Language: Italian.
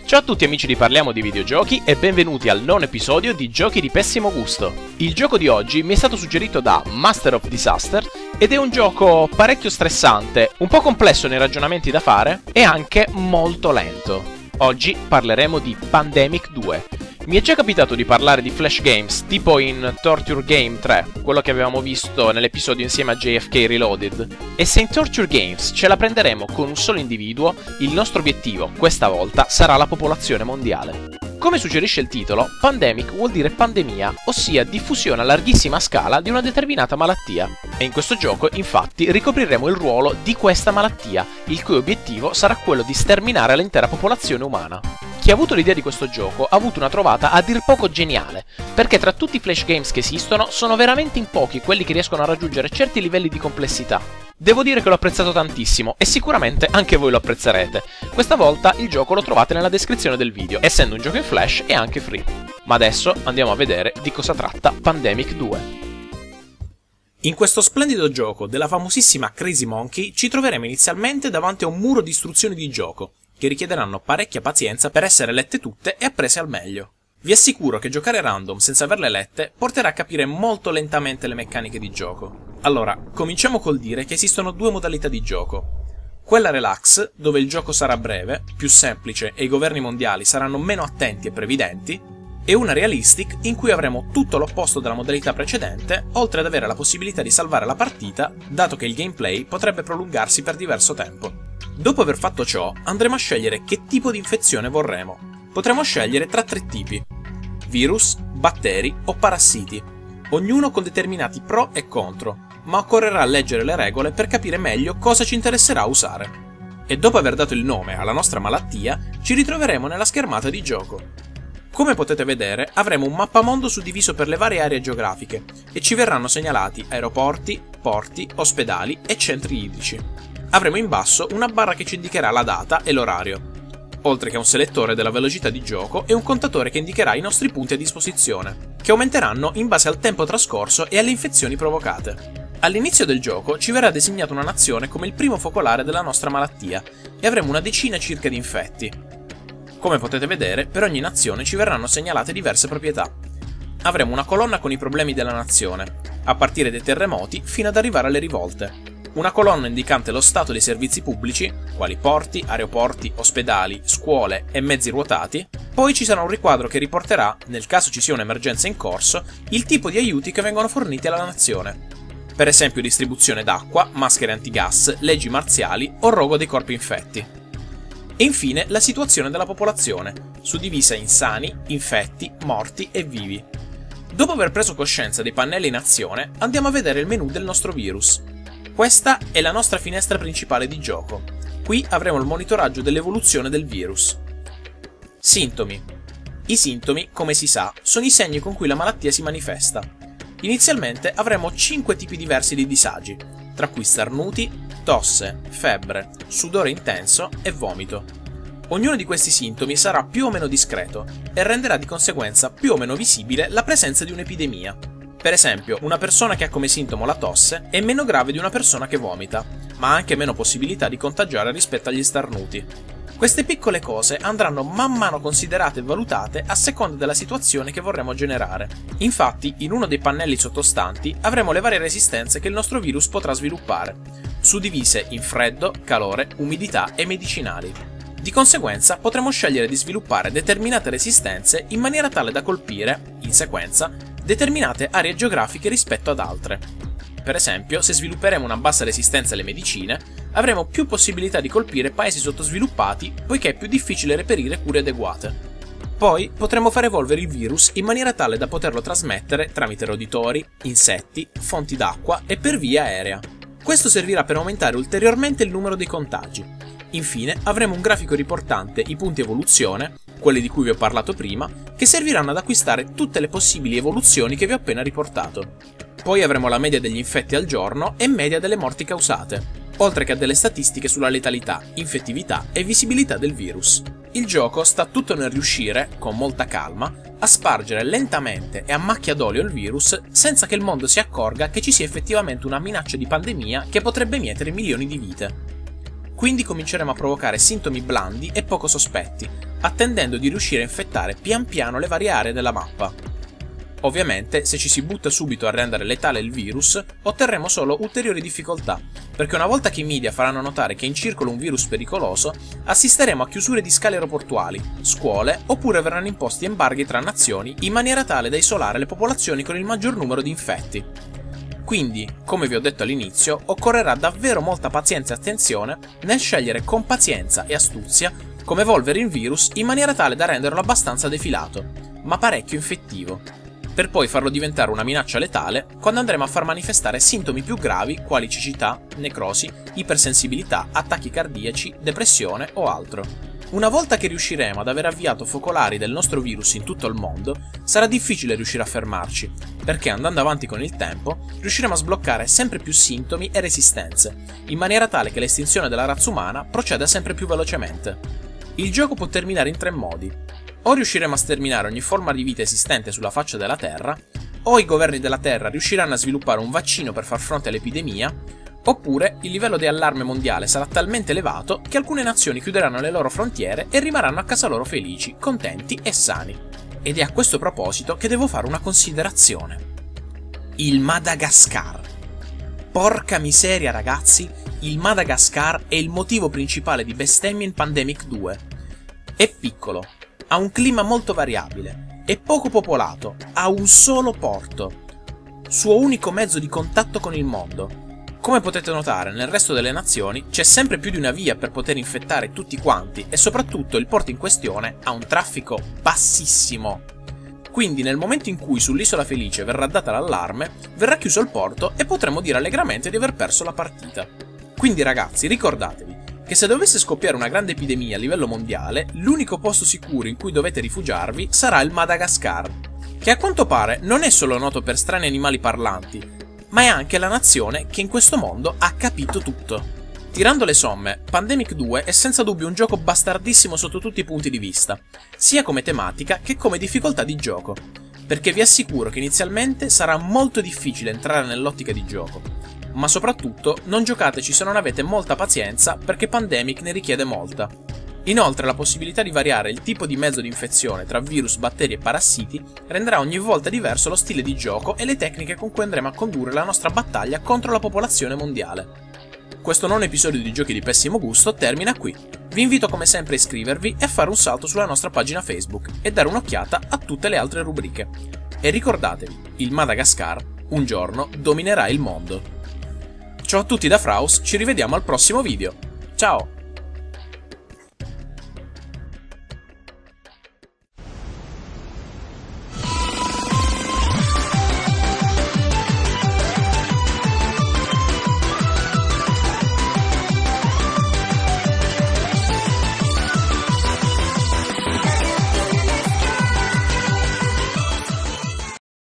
Ciao a tutti amici di Parliamo di Videogiochi e benvenuti al nono episodio di Giochi di pessimo gusto. Il gioco di oggi mi è stato suggerito da Master of Disaster ed è un gioco parecchio stressante, un po' complesso nei ragionamenti da fare e anche molto lento. Oggi parleremo di Pandemic 2. Mi è già capitato di parlare di flash games, tipo in Torture Game 3, quello che avevamo visto nell'episodio insieme a JFK Reloaded. E se in Torture Games ce la prenderemo con un solo individuo, il nostro obiettivo, questa volta, sarà la popolazione mondiale. Come suggerisce il titolo, pandemic vuol dire pandemia, ossia diffusione a larghissima scala di una determinata malattia. E in questo gioco, infatti, ricopriremo il ruolo di questa malattia, il cui obiettivo sarà quello di sterminare l'intera popolazione umana. Chi ha avuto l'idea di questo gioco ha avuto una trovata a dir poco geniale, perché tra tutti i flash games che esistono sono veramente in pochi quelli che riescono a raggiungere certi livelli di complessità. Devo dire che l'ho apprezzato tantissimo e sicuramente anche voi lo apprezzerete. Questa volta il gioco lo trovate nella descrizione del video, essendo un gioco in flash e anche free. Ma adesso andiamo a vedere di cosa tratta Pandemic 2. In questo splendido gioco della famosissima Crazy Monkey ci troveremo inizialmente davanti a un muro di istruzioni di gioco, che richiederanno parecchia pazienza per essere lette tutte e apprese al meglio. Vi assicuro che giocare random senza averle lette porterà a capire molto lentamente le meccaniche di gioco. Allora, cominciamo col dire che esistono due modalità di gioco. Quella relax, dove il gioco sarà breve, più semplice e i governi mondiali saranno meno attenti e previdenti, e una realistic in cui avremo tutto l'opposto della modalità precedente, oltre ad avere la possibilità di salvare la partita, dato che il gameplay potrebbe prolungarsi per diverso tempo. Dopo aver fatto ciò, andremo a scegliere che tipo di infezione vorremmo. Potremo scegliere tra tre tipi: virus, batteri o parassiti, ognuno con determinati pro e contro, ma occorrerà leggere le regole per capire meglio cosa ci interesserà usare. E dopo aver dato il nome alla nostra malattia, ci ritroveremo nella schermata di gioco. Come potete vedere, avremo un mappamondo suddiviso per le varie aree geografiche e ci verranno segnalati aeroporti, porti, ospedali e centri idrici. Avremo in basso una barra che ci indicherà la data e l'orario, oltre che un selettore della velocità di gioco e un contatore che indicherà i nostri punti a disposizione, che aumenteranno in base al tempo trascorso e alle infezioni provocate. All'inizio del gioco ci verrà designata una nazione come il primo focolare della nostra malattia e avremo una decina circa di infetti. Come potete vedere, per ogni nazione ci verranno segnalate diverse proprietà. Avremo una colonna con i problemi della nazione, a partire dai terremoti fino ad arrivare alle rivolte. Una colonna indicante lo stato dei servizi pubblici, quali porti, aeroporti, ospedali, scuole e mezzi ruotati. Poi ci sarà un riquadro che riporterà, nel caso ci sia un'emergenza in corso, il tipo di aiuti che vengono forniti alla nazione. Per esempio distribuzione d'acqua, maschere antigas, leggi marziali o rogo dei corpi infetti. E infine la situazione della popolazione, suddivisa in sani, infetti, morti e vivi. Dopo aver preso coscienza dei pannelli in azione, andiamo a vedere il menu del nostro virus. Questa è la nostra finestra principale di gioco. Qui avremo il monitoraggio dell'evoluzione del virus. Sintomi. I sintomi, come si sa, sono i segni con cui la malattia si manifesta. Inizialmente avremo 5 tipi diversi di disagi, tra cui starnuti, tosse, febbre, sudore intenso e vomito. Ognuno di questi sintomi sarà più o meno discreto e renderà di conseguenza più o meno visibile la presenza di un'epidemia. Per esempio, una persona che ha come sintomo la tosse è meno grave di una persona che vomita, ma ha anche meno possibilità di contagiare rispetto agli starnuti. Queste piccole cose andranno man mano considerate e valutate a seconda della situazione che vorremmo generare. Infatti, in uno dei pannelli sottostanti avremo le varie resistenze che il nostro virus potrà sviluppare, suddivise in freddo, calore, umidità e medicinali. Di conseguenza potremo scegliere di sviluppare determinate resistenze in maniera tale da colpire, in sequenza, determinate aree geografiche rispetto ad altre. Per esempio, se svilupperemo una bassa resistenza alle medicine, avremo più possibilità di colpire paesi sottosviluppati poiché è più difficile reperire cure adeguate. Poi potremo far evolvere il virus in maniera tale da poterlo trasmettere tramite roditori, insetti, fonti d'acqua e per via aerea. Questo servirà per aumentare ulteriormente il numero dei contagi. Infine avremo un grafico riportante i punti evoluzione, quelli di cui vi ho parlato prima, che serviranno ad acquistare tutte le possibili evoluzioni che vi ho appena riportato. Poi avremo la media degli infetti al giorno e media delle morti causate, oltre che a delle statistiche sulla letalità, infettività e visibilità del virus. Il gioco sta tutto nel riuscire, con molta calma, a spargere lentamente e a macchia d'olio il virus senza che il mondo si accorga che ci sia effettivamente una minaccia di pandemia che potrebbe mietere milioni di vite. quindi cominceremo a provocare sintomi blandi e poco sospetti, attendendo di riuscire a infettare pian piano le varie aree della mappa. Ovviamente, se ci si butta subito a rendere letale il virus, otterremo solo ulteriori difficoltà, perché una volta che i media faranno notare che è in circolo un virus pericoloso, assisteremo a chiusure di scale aeroportuali, scuole, oppure verranno imposti embarghi tra nazioni in maniera tale da isolare le popolazioni con il maggior numero di infetti. Quindi, come vi ho detto all'inizio, occorrerà davvero molta pazienza e attenzione nel scegliere con pazienza e astuzia come evolvere il virus in maniera tale da renderlo abbastanza defilato, ma parecchio infettivo, per poi farlo diventare una minaccia letale quando andremo a far manifestare sintomi più gravi quali cecità, necrosi, ipersensibilità, attacchi cardiaci, depressione o altro. Una volta che riusciremo ad aver avviato focolari del nostro virus in tutto il mondo, sarà difficile riuscire a fermarci, perché andando avanti con il tempo, riusciremo a sbloccare sempre più sintomi e resistenze, in maniera tale che l'estinzione della razza umana proceda sempre più velocemente. Il gioco può terminare in 3 modi. O riusciremo a sterminare ogni forma di vita esistente sulla faccia della Terra, o i governi della Terra riusciranno a sviluppare un vaccino per far fronte all'epidemia, oppure il livello di allarme mondiale sarà talmente elevato che alcune nazioni chiuderanno le loro frontiere e rimarranno a casa loro felici, contenti e sani. Ed è a questo proposito che devo fare una considerazione. Il Madagascar. Porca miseria ragazzi, il Madagascar è il motivo principale di bestemmie in Pandemic 2. È piccolo, ha un clima molto variabile, è poco popolato, ha un solo porto, suo unico mezzo di contatto con il mondo. Come potete notare, nel resto delle nazioni c'è sempre più di una via per poter infettare tutti quanti e soprattutto il porto in questione ha un traffico bassissimo. Quindi nel momento in cui sull'Isola Felice verrà data l'allarme, verrà chiuso il porto e potremo dire allegramente di aver perso la partita. Quindi ragazzi, ricordatevi che se dovesse scoppiare una grande epidemia a livello mondiale, l'unico posto sicuro in cui dovete rifugiarvi sarà il Madagascar, che a quanto pare non è solo noto per strani animali parlanti, ma è anche la nazione che in questo mondo ha capito tutto. Tirando le somme, Pandemic 2 è senza dubbio un gioco bastardissimo sotto tutti i punti di vista, sia come tematica che come difficoltà di gioco, perché vi assicuro che inizialmente sarà molto difficile entrare nell'ottica di gioco, ma soprattutto non giocateci se non avete molta pazienza perché Pandemic ne richiede molta. Inoltre la possibilità di variare il tipo di mezzo di infezione tra virus, batteri e parassiti renderà ogni volta diverso lo stile di gioco e le tecniche con cui andremo a condurre la nostra battaglia contro la popolazione mondiale. Questo nono episodio di Giochi di Pessimo Gusto termina qui. Vi invito come sempre a iscrivervi e a fare un salto sulla nostra pagina Facebook e dare un'occhiata a tutte le altre rubriche. E ricordatevi, il Madagascar un giorno dominerà il mondo. Ciao a tutti da Fraus, ci rivediamo al prossimo video. Ciao!